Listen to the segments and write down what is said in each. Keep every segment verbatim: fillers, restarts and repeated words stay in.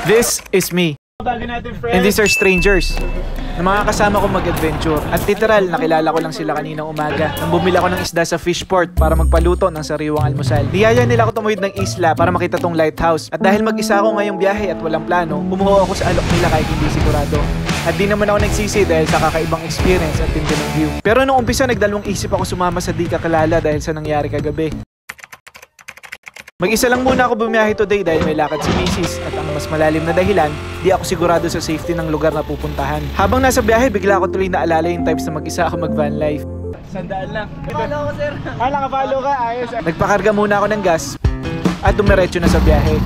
This is me. And these are strangers na mga kasama ko mag-adventure. At literal, nakilala ko lang sila kaninang umaga nang bumili ako ng isda sa fishport para magpaluto ng sariwang almusal. Niyaya nila ako tumuhid ng isla para makita tong lighthouse. At dahil mag-isa ako ngayong biyahe at walang plano, bumuho ako sa alok nila kahit hindi sigurado. At di naman ako nagsisi dahil sa kakaibang experience at tindi ng view. Pero nung umpisa, nagdalawang isip ako sumama sa di kakilala dahil sa nangyari kagabi. Mag-isa lang muna ako bumiyahe today dahil may lakad si Missus at ang mas malalim na dahilan, di ako sigurado sa safety ng lugar na pupuntahan. Habang nasa biyahe, bigla ko tuloy naalala yung times na mag-isa ako mag-van life. Sandaan lang. Follow ko, sir. Ah, nakapalo ka. Ayos. Nagpakarga muna ako ng gas at dumiretso na sa biyahe.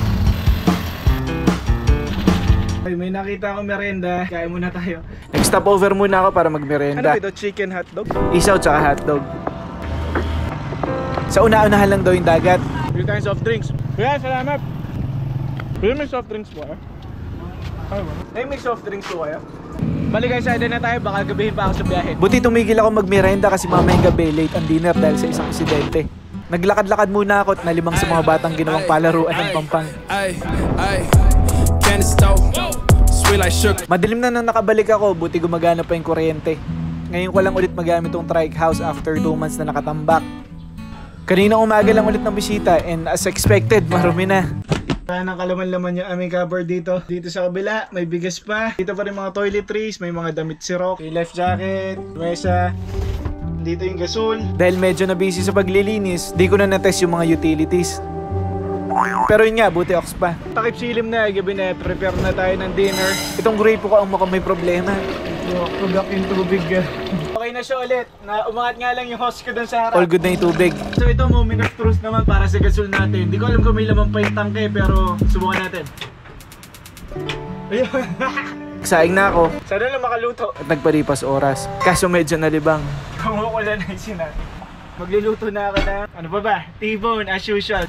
Ay, may nakita akong merenda. Kaya muna tayo. Nag-stop over muna ako para mag-merenda. Ano ito? Chicken hotdog? Isaw tsaka hotdog. Sa una-unahan lang daw yung dagat. Few kinds of drinks. Kuya, salamat. Kuya, may soft drinks po eh. Ay, hey, may soft drinks po kayo? Bali guys, side na tayo. Baka gabihin pa ako sa biyahe. Buti tumigil ako magmerenda kasi mamayang gabi late ang dinner dahil sa isang insidente. Naglakad-lakad muna ako at nalimang sa mga batang ginawang palaruan ng Pampang. Madilim na nang nakabalik ako, buti gumagana pa yung kuryente. Ngayon ko lang ulit magamit tong trike house after two months na nakatambak. Kaninang umaga lang ulit ng bisita and as expected, marumi na. Kaya ng kalaman-laman yung aming cupboard dito. Dito sa kabila, may bigas pa. Dito pa rin mga toiletries, may mga damit si Rock, may life jacket, mesa. Dito yung gasol. Dahil medyo na busy sa paglilinis, di ko na na-test yung mga utilities. Pero yun nga, buti ox pa. Takip silim na, gabi na, prepare na tayo ng dinner. Itong gripo ko ang mukhang may problema. Tugak yung tubig. Okay na siya ulit. Na umangat nga lang yung hose ko dun sa harap. All good na yung tubig. So ito, moment of truth naman para sa gasol natin. Hindi ko alam kung may laman pa yung tangke, pero subukan natin. Ayun. Saing na ako. Sana lang makaluto. At nagparipas oras. Kaso medyo nalibang. Kumukulan na yung sinabi. Magluluto na ako na. Ano ba ba? T-bone as usual.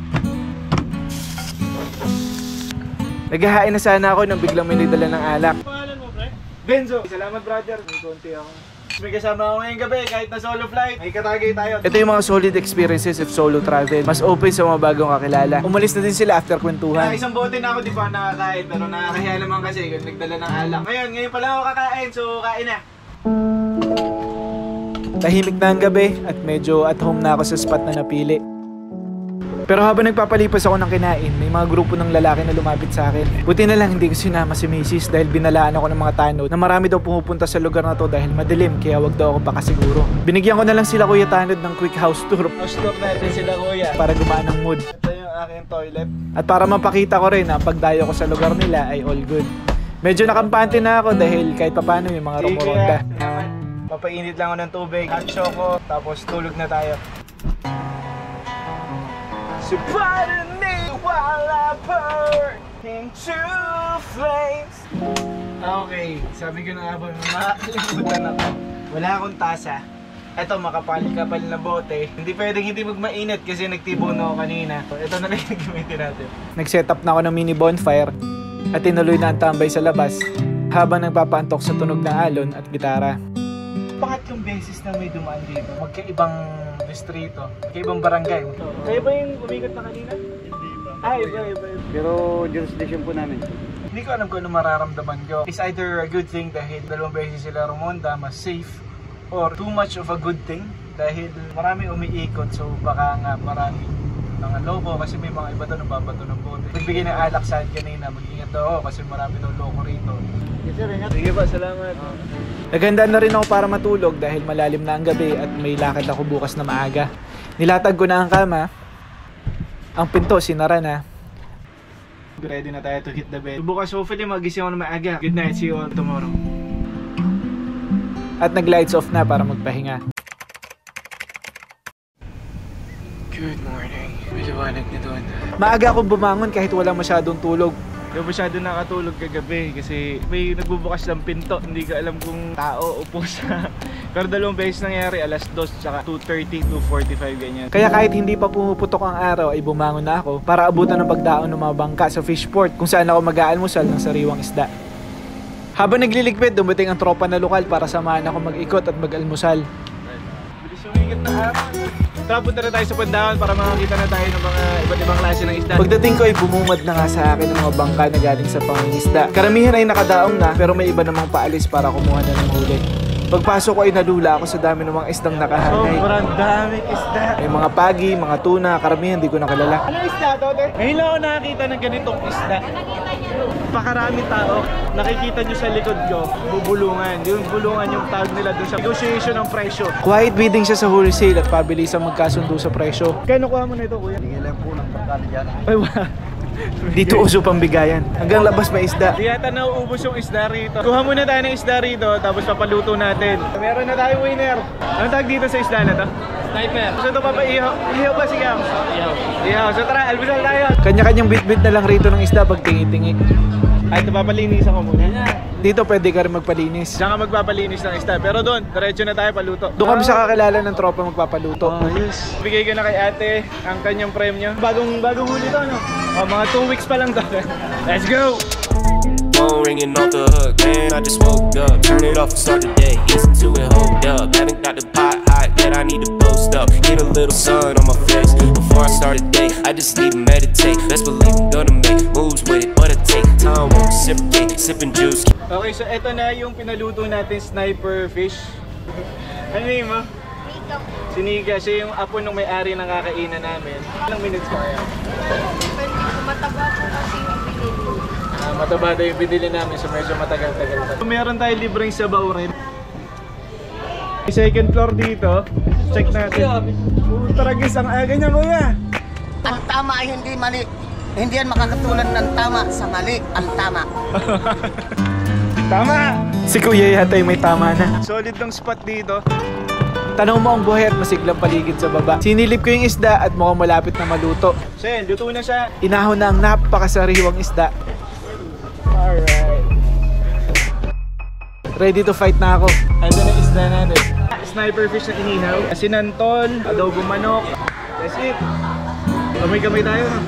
Naghahain na sana ako nang biglang may nagdala ng alak. Pangalan mo, pre? Benzo. Salamat, brother. May konti ako. May kasama ako ngayong gabi kahit na solo flight. May katagay tayo. Ito yung mga solid experiences of solo travel. Mas open sa mga bagong kakilala. Umalis na din sila after kwentuhan. Na, isang bote na ako, di pa nakakain. Pero nakakahiya naman kasi kung nagdala ng alak. Ngayon, ngayon pa lang ako kakain. So, kain na. Tahimik na ang gabi at medyo at home na ako sa spot na napili. Pero habang nagpapalipas ako ng kinain, may mga grupo ng lalaki na lumapit sa akin. Buti na lang hindi ko sinama si Missus dahil binalaan ako ng mga tanod na marami daw pumupunta sa lugar na to dahil madilim kaya wag daw ako pakasiguro. Binigyan ko na lang sila Kuya Tanod ng quick house tour. House tour natin sila, kuya. Para gumaan ang mood. Ito yung aking toilet. At para mapakita ko rin na ang pagdayo ko sa lugar nila ay all good. Medyo nakampante na ako dahil kahit papano may mga rumoronda. Papainit lang ako ng tubig, hot choco, tapos tulog na tayo. So pardon me while I burn into flames. Okay, sabi ko na nga ba, makakalimutan ako. Wala akong tasa. Ito, makapal-kapal na bote. Hindi pwedeng hindi magmainit kasi nagtibon ako kanina. Ito na lang yung gamitin natin. Nag-set up na ako ng mini bonfire at tinuloy na ang tambay sa labas habang nagpapaantok sa tunog ng alon at gitara. Pangatlong beses na may dumaan dito, magkaibang distrito, magkaibang barangay. Kayo ba yung umikot na kanina? Hindi ba? Ah, iba, iba, iba. Pero jurisdiction po namin. Hindi ko alam kung ano mararamdaman ko. It's either a good thing dahil dalawang beses sila rumonda, mas safe, or too much of a good thing dahil marami umiikot, so baka nga marami mga lobo kasi may mga iba doon nababato ng bote. Nagbigay ng alak sa akin kanina, mag-ingat daw ako kasi marami daw loko rito. Yes sir, ingat. Sige ba, salamat. Uh, Naganda na rin ako para matulog dahil malalim na ang gabi at may lakad ako bukas na maaga. Nilatag ko na ang kama. Ang pinto sinara na. Ready na tayo to hit the bed. Bukas hopefully magising ako na maaga. Good night, see you all tomorrow. At nag-lights off na para magpahinga. Good morning. May liwanag na doon. Maaga akong bumangon kahit wala masyadong tulog. Hindi masyado nakatulog kagabi kasi may nagbubukas ng pinto. Hindi ko alam kung tao o pusa. Pero dalawang beses nangyari, alas dos, tsaka two thirty, two forty-five, ganyan. Kaya kahit hindi pa pumuputok ang araw ay bumangon na ako para abutan ng pagdaon ng mga bangka sa fishport kung saan ako mag-aalmusal ng sariwang isda. Habang nagliligpit, dumating ang tropa na lokal para samahan ako mag-ikot at mag-almusal. Bilis yung ingat na araw. Tara, punta na tayo sa Pandawan para makakita na tayo ng mga iba't ibang klase ng isda. Pagdating ko ay bumungad na nga sa akin ng mga bangka na galing sa pangingisda. Karamihan ay nakadaong na pero may iba namang paalis para kumuha na ng huli. Pagpasok ko ay nalula ako sa dami ng mga isdang nakahanay. Sobrang daming isda. May mga pagi, mga tuna, karamihan di ko nakilala. Ano isda, Tote? Ngayon lang ako nakakita ng ganitong isda. Pakaraming tao. Nakikita nyo sa likod ko, bubulungan. Yung bulungan yung tawag nila dun sa negotiation ng presyo. Quiet bidding siya sa wholesale at pabilisan magkasundo sa presyo. Kano kuha mo na ito, kuya? Tingin lang po ng pagkano dyan. Ay, wow. Dito uso pang bigayan. Hanggang labas may isda. Di yata nauubos yung isda rito. Kuha muna tayo ng isda rito, tapos papaluto natin. Meron na tayo winner. Ano tawag dito sa isda na to? Sniper. So ito papaihaw. Ihaw ba sigaw? Ihaw. Ihaw. So tara, almusal tayo. Kanya-kanyang bit-bit na lang rito ng isda pag tingi-tingi. Ay, ito papalinisan ko muna. Dito pwede ka rin magpalinis. Diyan ka magpapalinis ng isda. Pero doon, diretso na tayo paluto. Doon kami sa kakilala ng tropa magpapaluto. Oh, yes. Bigay ko na kay ate ang kanyang premyo. Bagong bagong huli to, no? Oh, mga two weeks pa lang to. Let's go! Phone ringing off the hook, man, I just woke up. Turn it off and start the day, listen to it, hold up. Haven't got the pot hot yet, I need to post up. Get a little sun on my face before I start the day. I just need to meditate, best believe I'm gonna make moves with it. But it take time, won't reciprocate, sipping juice. Okay, so eto na yung pinaluto natin sniper fish. Ano name mo? Siniga, siya yung apo nung may-ari ng kakainan namin. Ilang minutes ka kaya? Mataba po kasi yung pinili. Ah, mataba daw yung binili namin, so medyo matagal-tagal pa. So, meron tayo libreng sabaw rin. Second floor dito, check natin. Taragis, ang aga niya, kuya. Ang tama ay hindi mali. Hindi yan makakatulan ng tama sa mali. Ang tama. Tama! Si Kuya yata yung may tama na. Solid ng spot dito. Tanong mo ang buhay at masiglang paligid sa baba. Sinilip ko yung isda at mukhang malapit na maluto. So yan, luto na siya. Inahon na ang napakasariwang isda. Alright. Ready to fight na ako. Ando na isda natin. Sniper fish na inihaw. Sinantol, adobo manok. That's it. Kamay-kamay tayo, no?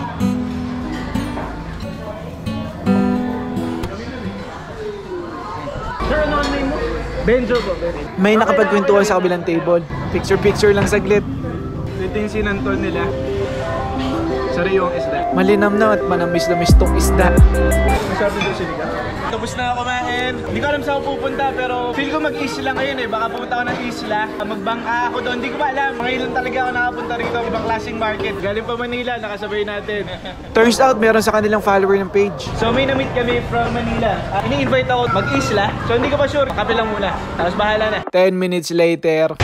Sir, ano ang name mo? Benjo po, Benjo. May nakapagkwentuhan sa kabilang table. Picture-picture lang saglit. Ito yung sinantol nila. Sariwang isda. Malinam na at manamis-namis tong isda. Masabi doon sinigang. Tapos na ako kumain. Hindi ko alam saan ako pupunta pero feel ko mag-isla ngayon eh. Baka pumunta ako ng isla. Magbangka ako doon. Hindi ko pa alam. Ngayon lang talaga ako nakapunta rito. Ibang klaseng market. Galing pa Manila. Nakasabay natin. Turns out meron sa kanilang follower ng page. So may na-meet kami from Manila. Uh, ini-invite ako mag-isla. So hindi ko pa sure. Kape lang muna. Tapos bahala na. ten minutes later.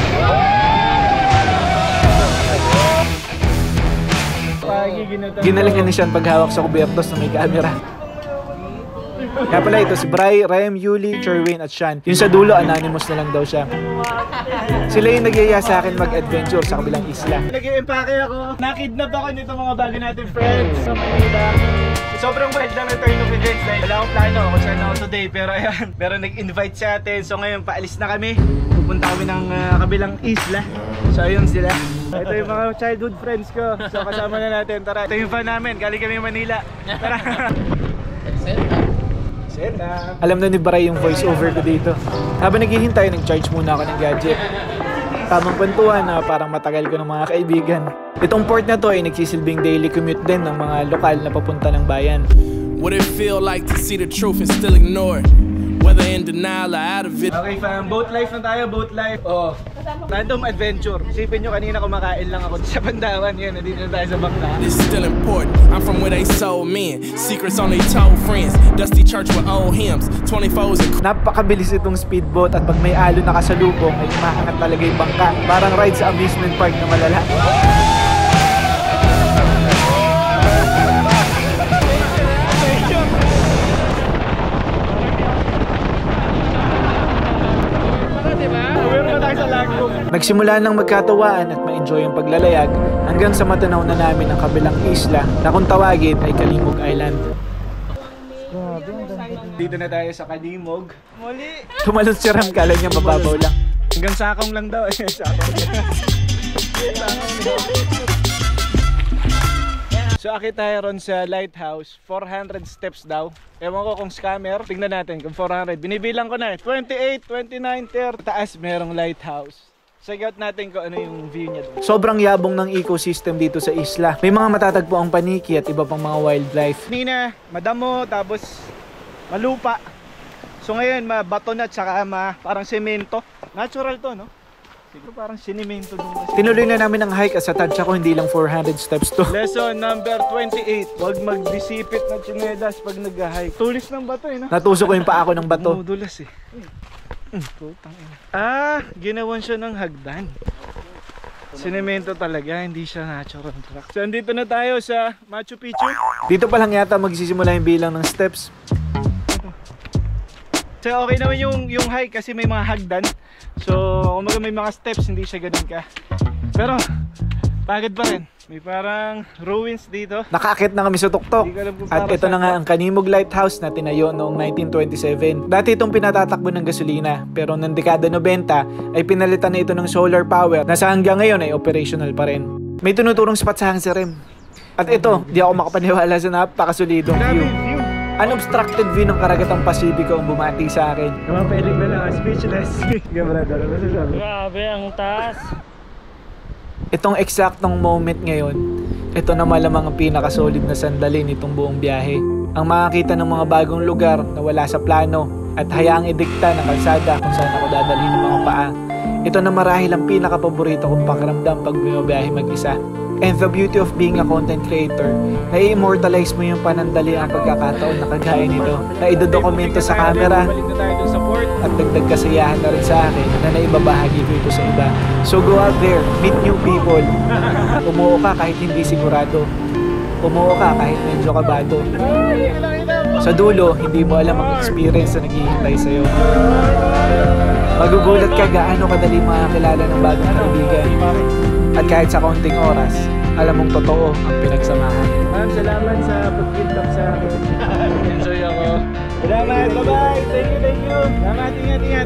Ginalingan ni Sean paghawak sa kubertos na may camera. Kaya pala ito si Bri, Rem, Yuli, Cherwin at Sean. Yung sa dulo, anonymous na lang daw siya. Sila yung nagyaya sa akin mag-adventure sa kabilang isla. Nag-i-empake ako. Nakidnap ako nito mga bago natin friends sa Manila. Sobrang wild lang ang turn of events dahil wala akong plano kung saan ako today. Pero ayan, pero nag-invite sa atin. So ngayon, paalis na kami. Pupunta kami ng uh, kabilang isla. So ayun sila. Ito yung mga childhood friends ko. So kasama na natin. Tara, ito yung fan namin. Galing kami Manila. Tara. Set up. Alam na ni Bri yung voice over ko dito. Habang naghihintay, nag-charge muna ako ng gadget. Tamang kwentuhan na parang matagal ko ng mga kaibigan. Itong port na to ay nagsisilbing daily commute din ng mga lokal na papunta ng bayan. What it feel like to see the truth and still ignore it? Whether in denial or out of it. Okay fam, boat life na tayo, boat life. Oh, random adventure. Isipin nyo kanina kumakain lang ako sa Pandawan. Yan, nandito na tayo sa bangka. It's still important. I'm from where they sold men. Secrets only told friends. Dusty church with old hymns. twenty-fours and Napakabilis itong speedboat at pag may alon na kasalubong ay umaangat talaga yung bangka. Parang ride sa amusement park na malala. Nagsimula ng magkatawaan at ma-enjoy ang paglalayag hanggang sa matanaw na namin ang kabilang isla na kung tawagin ay Kalimog Island. Dito na tayo sa Kalimog. Muli! Tumalon si Ram, kala niya mababaw lang. Hanggang sakong lang daw eh. Sakong. So akit tayo ron sa lighthouse, four hundred steps daw. Ewan ko kung scammer, tignan natin kung four hundred. Binibilang ko na eh, twenty-eight, twenty-nine, thirty. Taas merong lighthouse. check out natin kung ano yung view niya doon. Sobrang yabong ng ecosystem dito sa isla. May mga matatagpo ang paniki at iba pang mga wildlife. Kanina, madamo, tapos malupa. So ngayon, mabato na, tsaka ma, parang semento. Natural to, no? Siguro parang sinemento doon. Tinuloy na namin ang hike at sa tansya ko hindi lang four hundred steps to. Lesson number twenty-eight. Huwag magdisipit na tsinelas pag nag-hike. Tulis ng bato eh, no? Natuso ko yung paa ko ng bato. Umudulas eh. Mm, putang ina. Ah, ginawan siya ng hagdan. Sinemento talaga, hindi siya natural rock. So andito na tayo sa Machu Picchu. Dito pa lang yata magsisimula yung bilang ng steps. So okay naman yung, yung hike kasi may mga hagdan. So kung may mga steps, hindi siya ganun ka. Pero pagod pa rin. May parang ruins dito. Nakaakit na kami sa tuktok. Hindi ko alam kung At para ito na saan nga to. ang Kanimog Lighthouse na tinayo noong nineteen twenty-seven. Dati itong pinatatakbo ng gasolina, pero noong dekada ninety ay pinalitan na ito ng solar power na sa hanggang ngayon ay operational pa rin. May tinuturong spot sa Hangsa Rim. At ito, di ako makapaniwala sa napakasolidong Grabe view. yung view. Unobstructed view ng karagatang Pasipiko ang bumati sa akin. Napapahilig na lang, speechless. Gabrado, ano masasabi? Grabe, ang taas. Itong eksaktong moment ngayon, ito na malamang ang pinakasolid na sandali nitong buong biyahe. Ang makakita ng mga bagong lugar na wala sa plano at hayaang idikta ng kalsada kung saan ako dadalhin ng mga paa. Ito na marahil ang pinakapaborito kong pakiramdam pag bumibiyahe mag-isa. And the beauty of being a content creator, na i-immortalize mo yung panandali ang pagkakataon na kagaya nito, na idodokumento sa camera Balik na tayo dun sa port. at dagdag kasiyahan na rin sa akin na naibabahagi ko ito sa iba. So go out there, meet new people. Umuo ka kahit hindi sigurado. Umuo ka kahit medyo kabado. Sa dulo, hindi mo alam ang experience na naghihintay sa'yo. Magugulat ka gaano kadali makakilala ng bagong kaibigan. At kahit sa kaunting oras, alam mong totoo ang pinagsamahan. Ma'am, salamat sa pag-feedback sa akin. Enjoy ako. Salamat, bye-bye. Thank you, thank you. Salamat, ingat, ingat.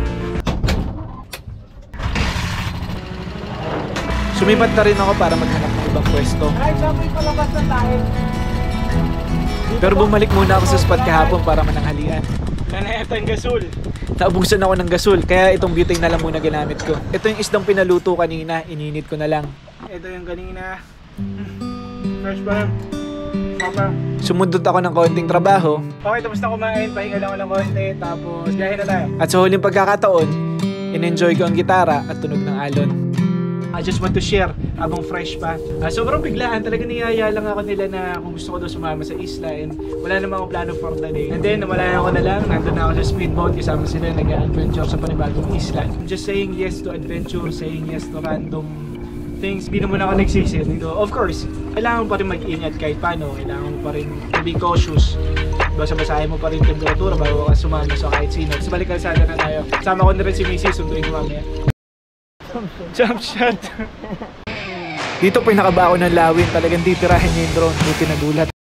Sumipat na rin ako para maghanap ng ibang pwesto. Ay, sabi palabas na tayo. Pero bumalik muna ako sa spot kahapon para mananghalian. Nanayatan gasol. Naubusan ako ng gasol, kaya itong butane na lang muna ginamit ko. Ito yung isdang pinaluto kanina, ininit ko na lang. Ito yung kanina. Fresh pa lang. Papa. Sumundot ako ng konting trabaho, Okay, tapos na kumain. Pahinga lang ako ng konti. Tapos, biyahe na tayo. at sa huling pagkakataon, in-enjoy ko ang gitara at tunog ng alon. I just want to share habang fresh pa. Uh, sobrang biglaan. Talaga niyaya lang ako nila na kung gusto ko daw sumama sa isla and wala naman ako plano for the day. And then, nawala ako na lang. Nandun na ako sa speedboat kasama sila. Nag-adventure sa panibagong isla. I'm just saying yes to adventure, saying yes to random things. Hindi naman ako nagsisi. Of course, kailangan mo pa rin mag-ingat kahit paano. Kailangan mo pa rin to be cautious. Basa-basahin mo pa rin temperatura bago ka sumama sa kahit sino. Sa balik kalsada na tayo. Sama ko na rin si Missy. Sunduin ko mamaya. Jump shot. Dito pinakabao ng lawin, talagang titirahin niya yung drone, buti nagulat.